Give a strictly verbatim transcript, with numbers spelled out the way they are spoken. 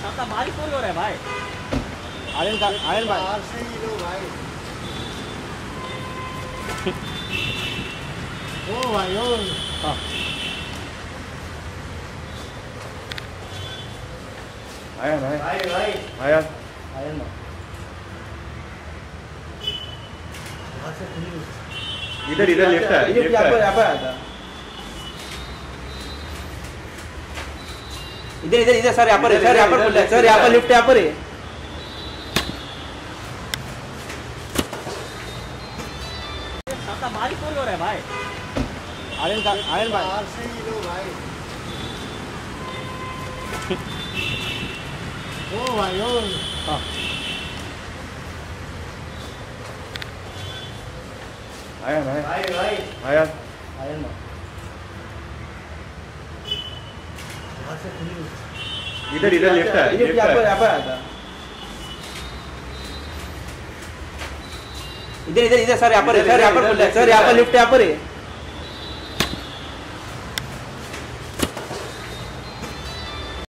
बारिश हो रहा है भाई। आर्यन का आर्यन भाई बाहर से ही लो भाई। ओ भाई ओ हाँ आर्यन भाई भाई भाई आर्यन आर्यन भाई बाहर से खुली इधर इधर लेफ्ट है ये लेफ्ट यहाँ पर है यहाँ पर आया था। इधर इधर इधर सर यहाँ पर है, सर यहाँ पर खुला है, सर यहाँ पर लिफ्ट यहाँ पर है। बारिश हो रहा है भाई। आर्यन का आर्यन भाई बाहर से ही लो भाई। ओ भाई ओ हाँ आर्यन भाई भाई भाई आर्यन आर्यन भाई बाहर से खुली इधर इधर लेफ्ट है ये लेफ्ट यहाँ पर है यहाँ पर आया था। इधर इधर इधर सर यहाँ पर है, सर यहाँ पर खुला है, सर यहाँ पर लिफ्ट यहाँ पर है।